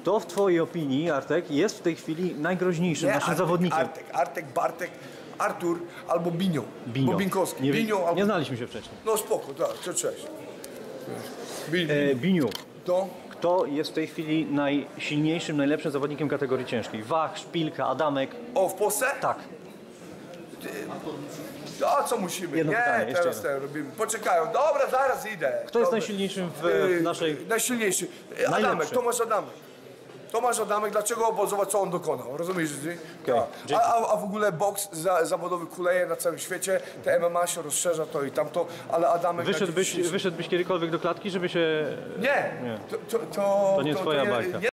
Kto w twojej opinii, Artek, jest w tej chwili najgroźniejszym naszym zawodnikiem? Artek, Bartek, Artur albo Binio. Binio. Bobinkowski. Nie znaliśmy się wcześniej. No spoko, tak, to cześć. Biniu, To? kto jest w tej chwili najsilniejszym, najlepszym zawodnikiem kategorii ciężkiej? Wach, Szpilka, Adamek. O, w Polsce? Tak. A co musimy? Jedno pytanie, jeszcze teraz jedno. robimy. Poczekają. Dobra, zaraz idę. Kto jest najsilniejszym w naszej... Najsilniejszy. Adamek, Tomasz Adamek. Tomasz Adamek, dlaczego? Bo zobacz, co on dokonał. Rozumiesz? Okay. A w ogóle boks zawodowy kuleje na całym świecie, te MMA się rozszerza to i tamto, ale Adamek... Wyszedłbyś kiedykolwiek do klatki, żeby się... Nie. To nie twoja bajka.